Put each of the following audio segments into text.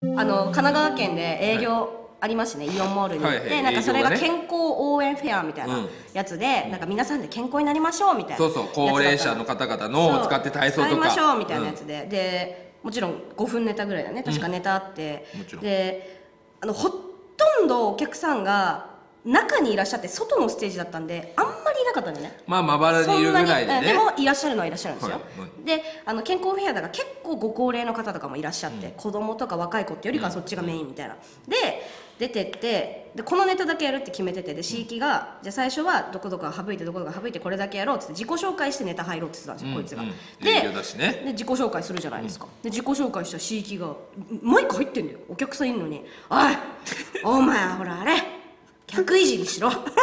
神奈川県で営業ありますね、イオンモールに行って、なんかそれが健康応援フェアみたいなやつで、なんか皆さんで健康になりましょうみたいな、 そうそう、高齢者の方々のを使って体操とか使いましょうみたいなやつで、でもちろん5分ネタぐらいだね、確かネタあって、でほとんどお客さんが中にいらっしゃって、外のステージだったんであんまりいなかったんだよね。 まあまばらにいるぐらいでね。 でもいらっしゃるのはいらっしゃるんですよ。で健康フェアだから結構ご高齢の方とかもいらっしゃって、子供とか若い子ってよりかはそっちがメインみたいな。で出てって、でこのネタだけやるって決めてて、で椎木がじゃあ最初はどこどこ省いてどこどこ省いてこれだけやろうっつって自己紹介してネタ入ろうって言ってたんですよ、こいつが。で自己紹介するじゃないですか。で自己紹介した椎木がマイク入ってんだよ、お客さんいるのに「おいお前ほらあれ客いじりしろ」お前ちょっ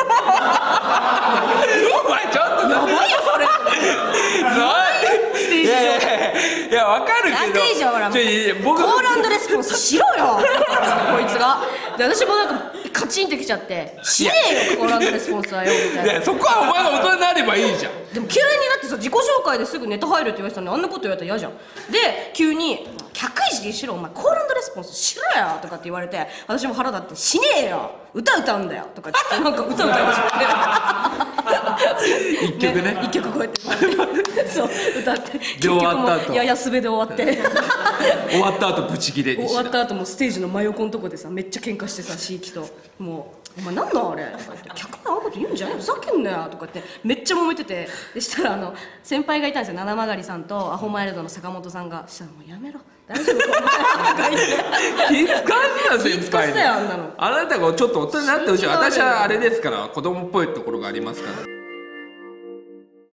とやばいよそれ。ステージ上いやわかるけど、 客いじりほらコール&レスポンスしろよこいつが。で私もなんかカチンってきちゃって「しねえよコール&レスポンスはよ」みたいな。 そこはお前が大人になればいいじゃん。 でも急にだってさ、自己紹介ですぐネタ入るって言われてたのにあんなこと言われたら嫌じゃん。で急に「客いじりしろお前コール&レスポンスしろよ」とかって言われて、私も腹立って「しねえよ歌歌うんだよ」とか言ってなんか歌歌い始めて一曲ね、 一曲こうやってそう歌って、 で終わった後ややすべで終わって終わった後ブチギレに終わった後もステージの真横のとこでさめっちゃ喧嘩してさ、椎木ともう「お前なんなんあれ」とか言って「客のあんこと言うんじゃないよふざけんなよ」とかってめっちゃ揉めてて、でしたら先輩がいたんですよ、七曲さんとアホマイルドの坂本さんが。したら「もうやめろ大丈夫」とか言って気使った先輩に。 気使ったよあんなの。 あなたがちょっと大人になってほしい。私はあれですから子供っぽいところがありますから。